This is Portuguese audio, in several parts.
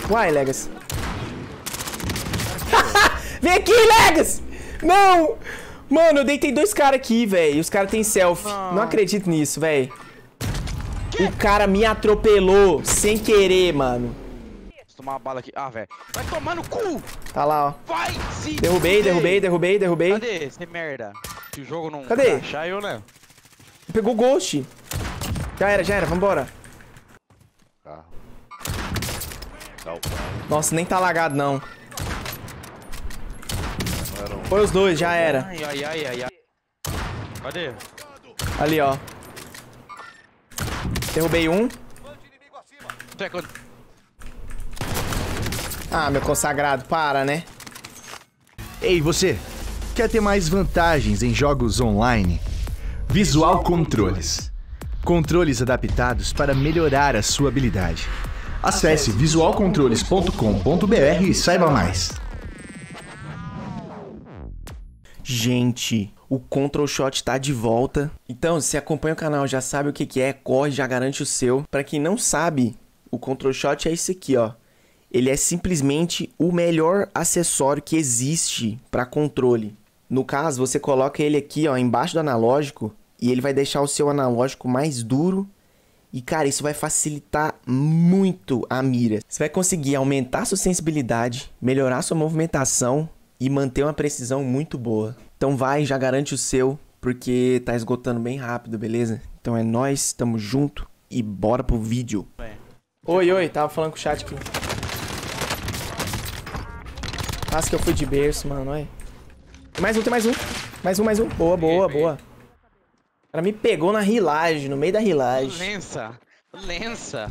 Uai, Legas. Vem aqui, Legas! Não! Mano, eu deitei 2 caras aqui, velho. E os caras têm selfie. Não acredito nisso, velho. O cara me atropelou sem querer, mano. Vou tomar uma bala aqui. Ah, velho. Vai tomar no cu! Tá lá, ó. Vai se Derrubei. Cadê esse merda? Se o jogo não achar, eu levo. Pegou o Ghost. Já era, vambora. Nossa, nem tá lagado, não. Foi os 2, já era. Ai. Cadê? Ali, ó. Derrubei um. Ah, meu consagrado, para, né? Ei, você! Quer ter mais vantagens em jogos online? Visual Controles. Controles adaptados para melhorar a sua habilidade. Acesse visualcontroles.com.br e saiba mais. Gente, o Control Shot tá de volta. Então, se acompanha o canal, já sabe o que é, corre, já garante o seu. Pra quem não sabe, o Control Shot é esse aqui, ó. Ele é simplesmente o melhor acessório que existe para controle. No caso, você coloca ele aqui, ó, embaixo do analógico e ele vai deixar o seu analógico mais duro. E, cara, isso vai facilitar muito a mira. Você vai conseguir aumentar sua sensibilidade, melhorar sua movimentação e manter uma precisão muito boa. Então vai, já garante o seu, porque tá esgotando bem rápido, beleza? Então é nóis, tamo junto e bora pro vídeo. Oi, tava falando com o chat aqui. Nossa, que eu fui de berço, mano, olha. Tem mais um. Mais um. Boa. O cara me pegou na rilagem, no meio da rilagem. Lença.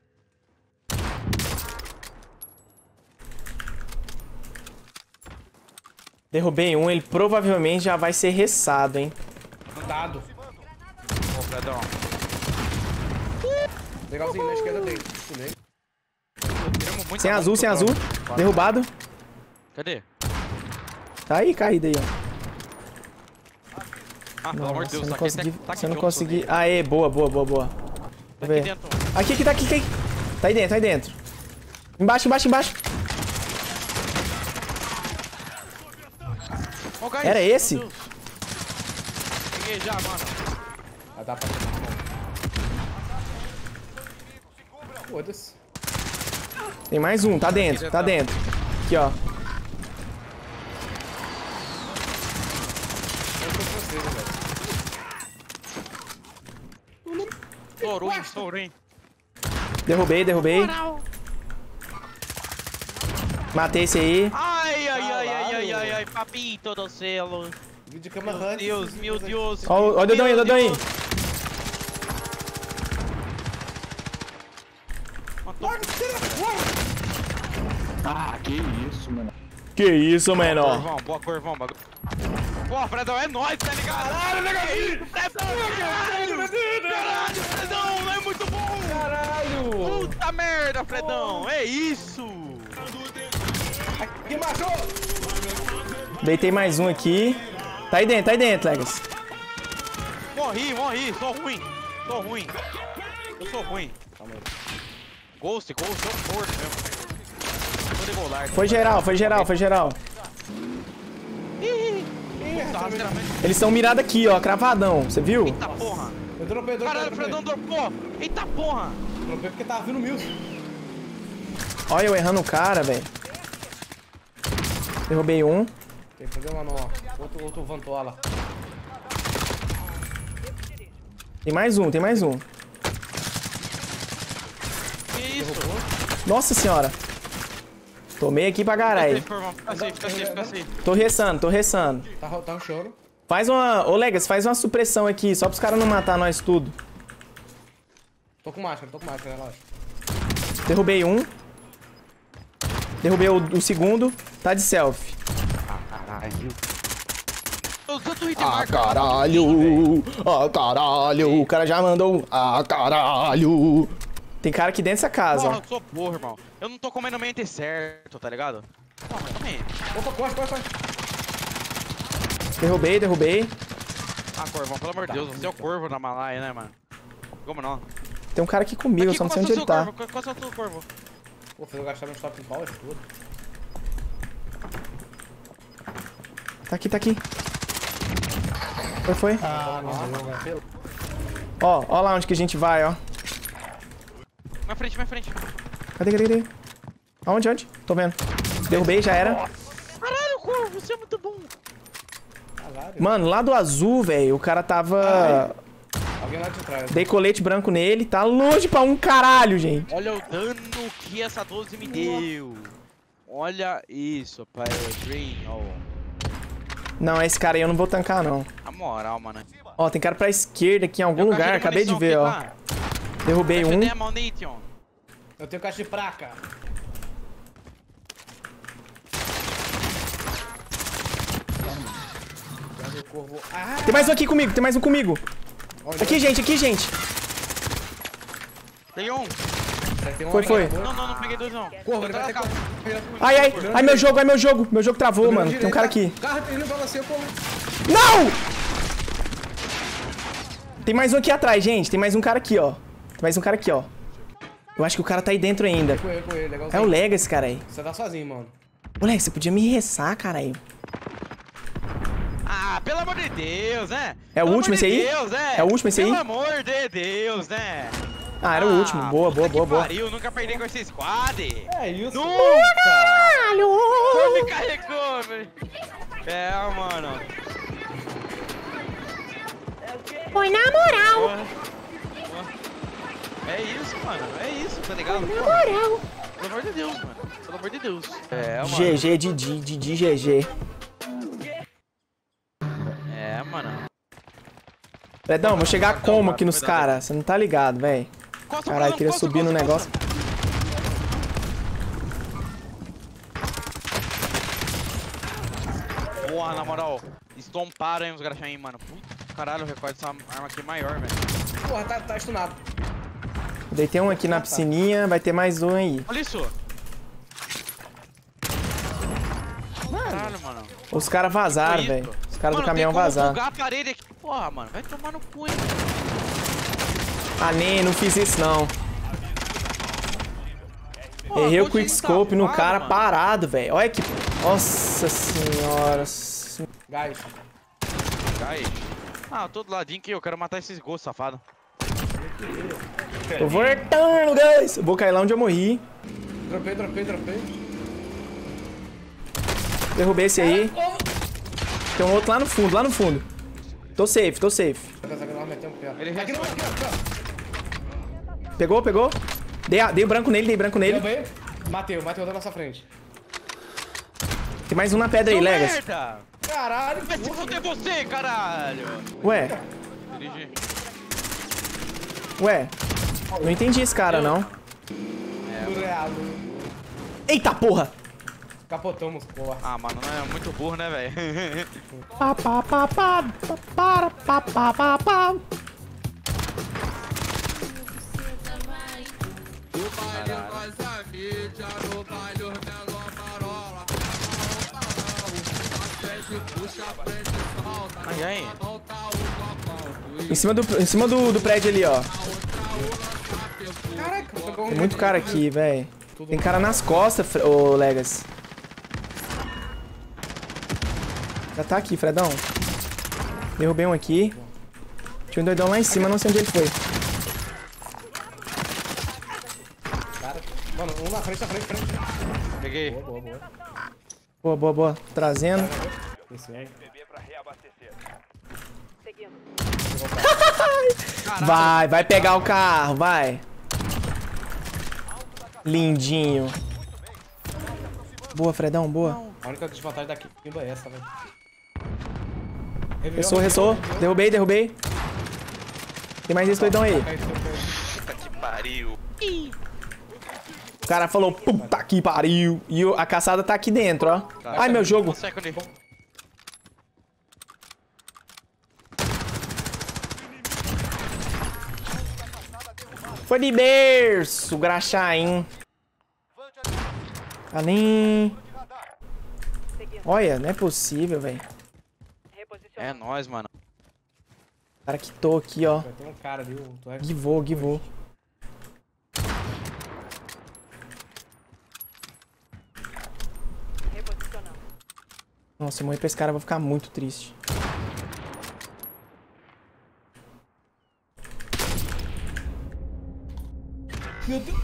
Derrubei um, ele provavelmente já vai ser ressado, hein. Andado. Ô, Fredão. Legalzinho, na esquerda dele. Sem azul. Derrubado. Cadê? Tá aí, caído aí, ó. Ah, pelo amor de Deus, você não consegui. Aê, boa. Tá aqui dentro. Aqui. Tá aí dentro. Embaixo. Oh, guys, era esse? Peguei já, mano. Ah, dá pra... Foda-se. Tem mais um, tá dentro. Aqui, ó. Eu tô com vocês, velho. Estourou, hein. Derrubei. Matei esse aí. Ai, papito do céu. Vídeo de cama Hunt. Meu Deus. Ó o dedão aí. Ah, que isso, mano. Que isso, menor. Boa corvão, bagulho. Pô, Fredão, é nóis, tá ligado? Caralho, Fredão, Fredão, não é muito bom. Caralho. Puta merda, Fredão, é isso. Aqui, macho. Deitei mais um aqui. Tá aí dentro, Legas. Morri, sou ruim. Eu sou ruim. Calma aí. Ghost, eu morto mesmo. Tô de bolar. Foi geral. Eles estão mirados aqui, ó, cravadão. Você viu? Eita porra. Eu dropei. Caralho, o Fredão dropou. Eita porra. Dropei porque tava vindo mil. Olha eu errando o cara, velho. Derrubei um. Tem problema não, ó. Outro Vantola. Tem mais um. Que isso? Nossa senhora. Tomei aqui pra caralho. Fica safe. Tô ressando. Tá um choro. Faz uma... Ô, Legas, faz uma supressão aqui, só pros caras não matar nós tudo. Tô com máscara, relaxa. Derrubei um. Derrubei o segundo. Tá de selfie. Caralho. O cara já mandou caralho. Tem cara aqui dentro dessa casa, ó. Eu sou burro, irmão. Eu não tô comendo mente certo, tá ligado? Calma aí. Opa, corre. Derrubei. Ah, Corvão, pelo amor de Deus, você é o Corvo na Malaya, né, mano? Como não? Tem um cara aqui comigo, eu só não sei onde ele tá. Qual é o seu Corvo? Pô, fez eu gastar meus top powers tudo. Tá aqui, tá aqui. Foi. Nossa. Ó lá onde que a gente vai, ó. Minha frente. Cadê? Onde? Tô vendo. Derrubei, já era. Caralho, Corvo, você é muito bom. Caralho. Mano, lá do azul, velho, o cara tava... Alguém lá de trás. Dei colete branco nele, tá longe pra um caralho, gente. Olha o dano que essa 12 me deu. Olha isso, pai. Green, ó. Não, esse cara aí eu não vou tancar, não. A moral, mano. Ó, tem cara pra esquerda aqui em algum Meu lugar, carrinho acabei de munição ver, ó. aqui, tá? Derrubei um. Cadê a munition? Eu tenho caixa de praca. Cadê o corvo? Ah! Tem mais um comigo. Onde? Aqui, gente. Tem um. Tem um Foi. aqui, Não peguei dois não. Corvo, ele Tô vai ter na casa. Ai, meu jogo. Meu jogo travou, mano. Tem um cara aqui. Carro, ele não balanceia, corvo. Não! Tem mais um aqui atrás, gente. Tem mais um cara aqui, ó. Eu acho que o cara tá aí dentro ainda. Com ele, legalzinho. É o Legacy, cara aí. Você tá sozinho, mano. Moleque, você podia me ressar, cara aí. Ah, pelo amor de Deus, né? É o Pelo último amor de esse aí? Deus, né? É o último esse aí? Pelo amor de Deus, né? Ah, era o último. Boa. Pariu, nunca perdi com esse squad. É isso. Nunca! Só me carregou, velho. É, mano. Foi na moral. É isso, mano. É isso, tá ligado? Na moral. Pelo amor de Deus, mano. Pelo amor de Deus. É, mano. GG, Didi, GG. É, mano. Fredão, vou chegar como aqui nos caras? Você não tá ligado, velho. Caralho, queria subir no negócio. Porra, na moral. Estomparam aí uns graxaim, mano. Puta, caralho, o recorde dessa arma aqui é maior, velho. Porra, tá stunado. Deitei um aqui na piscininha, vai ter mais um aí. Olha isso. Caralho, mano. Os caras vazaram, Isso. velho. Os caras do Mano, caminhão tem como vazaram. bugar a parede aqui. Porra, mano. Vai tomar no cu, hein. Ah, nem, não fiz isso não. Porra, Errei o gostei quick de scope no safado, cara mano. parado, velho. Olha que... Nossa senhora. Gás. Cai. Ah, eu tô do ladinho aqui. Eu quero matar esses gostos, safado. Tô voltando, guys. Eu vou cair lá onde eu morri. Dropei. Derrubei esse aí. Tem um outro lá no fundo, Tô safe. Ele Aqui, restou. Pegou? Dei o branco nele, Derrubei. Matei da nossa frente. Tem mais um na pedra aí, Seu Legas. merda! Caralho, Vai se fuder você, caralho! Ué, Dirigi. não entendi esse cara, não. Real. Eita porra! Capotamos, porra. Ah, mano, não é muito burro, né, velho? Ai. Em cima do prédio ali, ó. Caraca, pegou um. Tem muito cara aqui, velho. Tem cara nas costas, ô Legas. Já tá aqui, Fredão. Derrubei um aqui. Tinha um doidão lá em cima, não sei onde ele foi. Cara, mano, um na frente. Peguei. Boa. Trazendo. Esse aí. Vai pegar o carro, vai. Lindinho. Boa, Fredão, boa. A única desvantagem daqui é essa, velho. Ressou. Derrubei. Tem mais esse doidão aí. Puta que pariu. O cara falou, puta que pariu. E a caçada tá aqui dentro, ó. Ai, meu jogo. Foi de berço, graxaim. Alim. Olha, não é possível, velho. É nóis, mano. O cara quitou aqui, ó. Tem um cara ali, Givou. Nossa, se eu morrer pra esse cara, eu vou ficar muito triste. Meu Deus.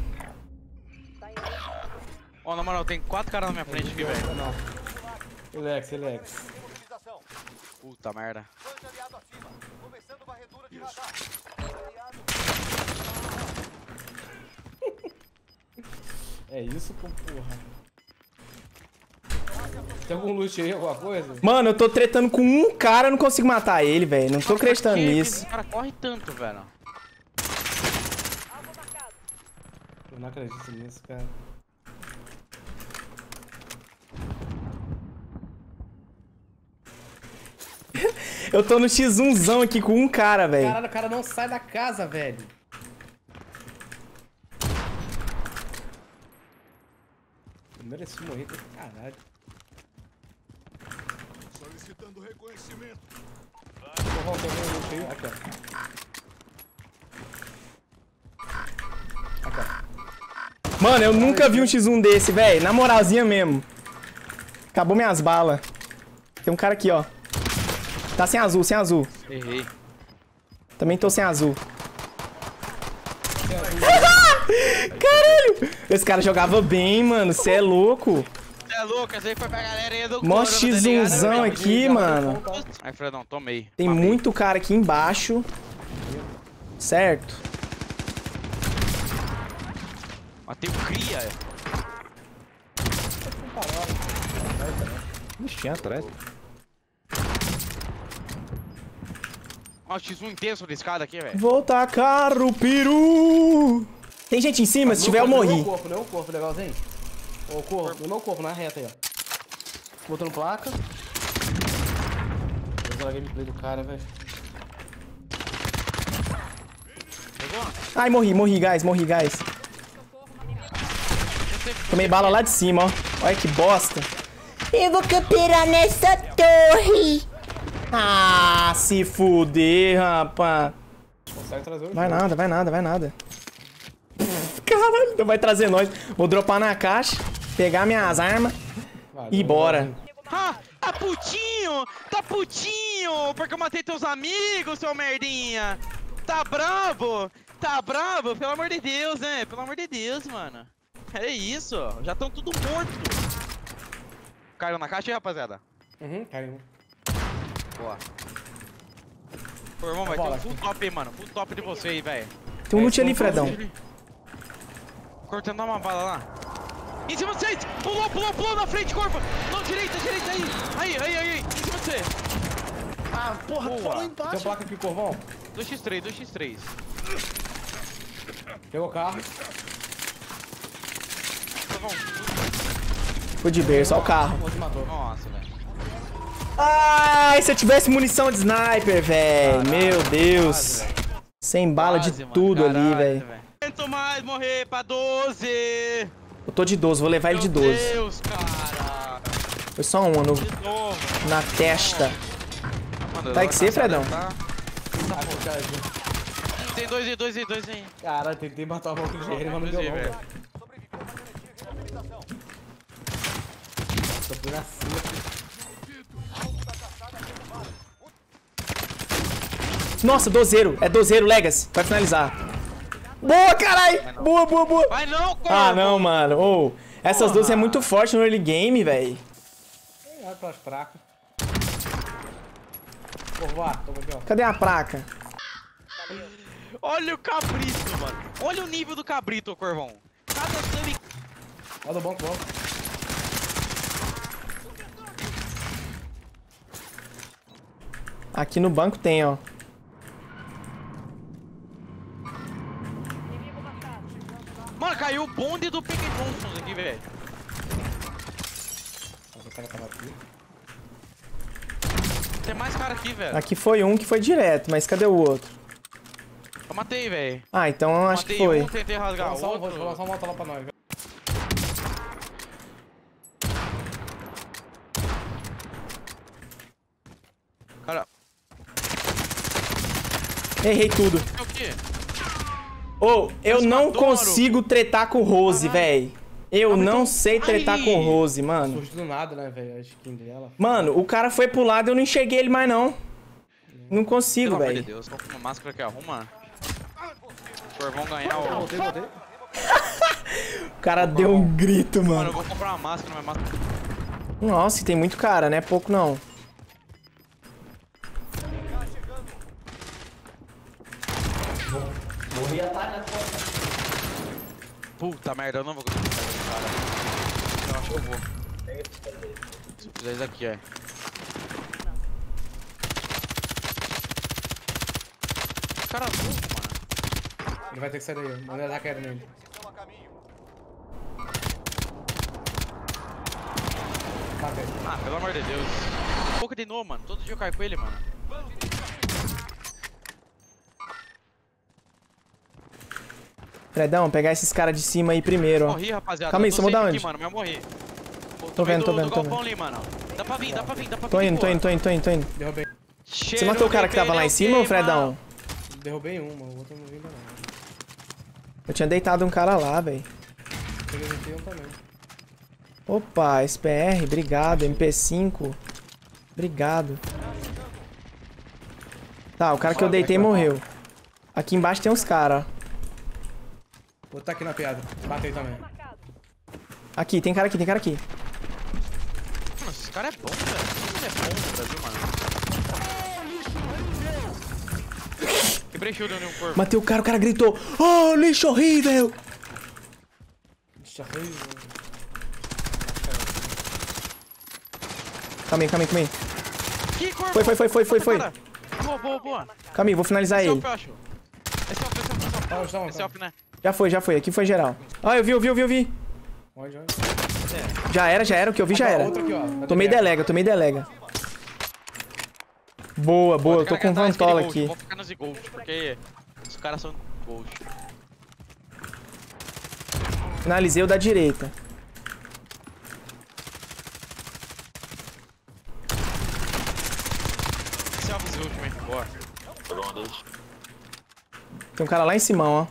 Ó, na moral, tem 4 caras na minha frente aqui, velho. Não. Relax, relax. Puta merda. É isso, com porra. Tem algum loot aí, alguma coisa? Mano, eu tô tretando com um cara, eu não consigo matar ele, velho. Não tô acreditando nisso. Esse cara corre tanto, velho. Eu não acredito nisso, cara. Eu tô no X1zão aqui com um cara, velho. Caralho, o cara não sai da casa, velho. Eu mereci morrer, caralho. Solicitando reconhecimento. Tô voltando no loot aí. Aqui, ó. Aqui, ó. Mano, eu nunca vi um X1 desse, velho. Na moralzinha mesmo. Acabou minhas balas. Tem um cara aqui, ó. Tá sem azul, sem azul. Errei. Também tô sem azul. Caralho! Esse cara jogava bem, mano. Cê é louco. Você é louco, essa aí foi pra galera aí do Mó Coro, tá ligado? X1zão aqui, mano. Ai, Fredão, tomei. Tem Mamei. muito cara aqui embaixo. Certo. Mas tem um cria. Ixi, atrás. Ó, o X1 inteiro sobre a escada aqui, velho. Vou tacar o peru. Tem gente em cima, se tiver eu morri. Meu corpo, legalzinho. Ô, corpo, no meu corpo, na reta aí, ó. Botando placa. Vou usar a gameplay do cara, velho. Pegou? Ai, morri, guys, morri, guys. Tomei bala lá de cima, ó. Olha que bosta. Eu vou camperar nessa torre. Ah, se fuder, rapaz. Consegue trazer o Vai nada, vai nada, vai nada. Caralho, não vai trazer nós. Vou dropar na caixa, pegar minhas armas e bora. Ah, tá putinho! Tá putinho! Porque eu matei teus amigos, seu merdinha! Tá bravo? Tá bravo? Pelo amor de Deus, né? Pelo amor de Deus, mano. É isso, já estão tudo morto. Caiu na caixa aí, rapaziada? Uhum, caiu. Boa. Pô, irmão, vai ter um full top aí, mano. Full top de você aí, velho. Tem um loot ali, Fredão. Cortando uma bala lá. Em cima de vocês! Pulou na frente, corpo! Não, direita aí! Aí! Em cima de você! Ah, porra, Boa. falou embaixo. Tem placa aqui, corvão. 2x3. Pegou o carro. Fui de berço, ó o carro. O outro matou. Nossa, velho. Ai, se eu tivesse munição de sniper, velho. Meu Deus. Quase, velho. Sem bala de Quase, mano. tudo ali, Caralho, velho. Tento mais morrer pra 12! Eu tô de 12, vou levar ele de 12. Meu Deus, cara! Foi só uma no, De novo! na testa. Mano, Vai que ser, Fredão? Tá? Ah, Tem dois aí. Caralho, tentei matar o maluco de guerreiro, mas não deu não, velho. Tô por acima. Nossa, dozeiro. É dozeiro, Legacy. Vai finalizar. Boa, carai! Boa. Vai não, corpo! Ah, não, mano. Ô, essas 12 é muito forte no early game, velho. Olha pras placas. Corvá, toma aqui, ó. Cadê a placa? Olha o cabrito, mano. Olha o nível do cabrito, Corvão. Cada sub... Olha do banco. Aqui no banco tem, ó. Mano, caiu o bonde do Pick Johnson aqui, velho. O cara tava aqui. Tem mais cara aqui, velho. Aqui foi um que foi direto, mas cadê o outro? Eu matei, velho. Ah, então eu acho que Matei foi. um, tentei rasgar o Vou outro. lançar uma moto lá pra nós, velho. Cara, Errei tudo. é o quê? Ô, eu não Adoro. consigo tretar com o Rose, véi. Eu não então- sei tretar Aí. com Rose, mano. Surge do nada, né, velho? A skin dela. Mano, o cara foi pro lado e eu não enxerguei ele mais, não. Não consigo, Pelo amor de velho. Deus, qual que é uma máscara que arruma? Senhor, vão ganhar o... Voltei. O cara deu um grito, Mano, eu mano. vou comprar uma máscara, minha máscara... Nossa, e tem muito cara, né? Pouco não. Puta merda, eu não vou conseguir fazer isso, cara. Eu acho que eu vou. Se eu fizer isso aqui, é. Cara louco, mano. Ele vai ter que sair daí. Manda dar queda nele. Matei. Ah, pelo amor de Deus. Pouco de novo, mano. Todo dia eu caio com ele, mano. Fredão, pegar esses caras de cima aí primeiro, ó. Morri, rapaziada. Calma aí, Eu tô você mudar safe onde? aqui, mano, mas eu morri. Tô vendo, tô do vendo, tô galpão vendo. ali, mano. Dá pra vir, dá pra vir, dá pra vir. Tô indo, de tô boa. indo, tô indo, tô indo, tô indo. Derrubei. Você matou o cara que tava lá em cima, ou Fredão? Derrubei uma, o outro não viu ainda não. Eu tinha deitado um cara lá, velho. Peguei um também. Opa, SPR, obrigado. MP5. Obrigado. Tá, o cara que eu deitei morreu. Aqui embaixo tem uns caras, ó. O outro tá aqui na piada. Batei também. Aqui, tem cara aqui, tem cara aqui. Mano, esse cara é bom, velho. Ele é bom no Brasil, mano. Quebrei shield no corpo. Matei o cara gritou. Oh, lixo horrível! Deixa eu... Calma aí, calma aí, calma aí. Que corpo? Foi. Cara. Boa. Calma aí, vou finalizar Esse é ele. off, eu acho. Esse é off. Esse é off, né? Já foi. Aqui foi geral. Ah, eu vi. Onde? Já era, o que eu vi já era. Outro aqui, ó. Tomei delega. Boa, eu tô com vantola aqui. Eu vou ficar nos gold, porque os caras são gold. Finalizei o da direita. Esse é off último, hein? Boa. Tem um cara lá em cima, ó.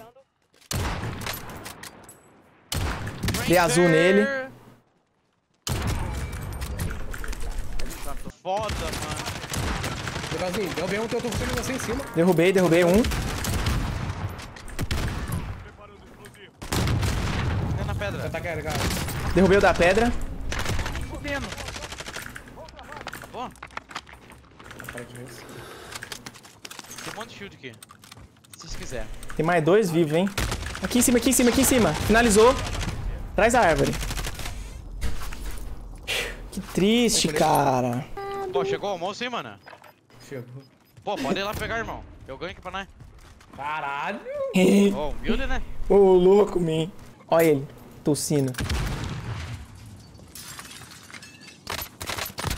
Dei azul nele. Tanto foda, mano. Legalzinho, derrubei um, eu tô fazendo você em cima. Derrubei um. Dentro na pedra. Já tá carregado. Derrubei o da pedra. Fudendo. Acabou? Aparentemente. Tem um monte de shield aqui. Se vocês quiserem. Tem mais dois vivos, hein? Aqui em cima. Finalizou. Traz a árvore. Que triste, cara. Pô, chegou o almoço, hein, mano? Chegou. Pô, pode ir lá pegar, irmão. Eu ganho aqui pra nós. Caralho! Ô, humilde, né? Ô, louco, man. Olha ele, tossindo.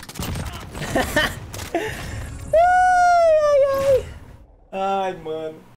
Ai, mano.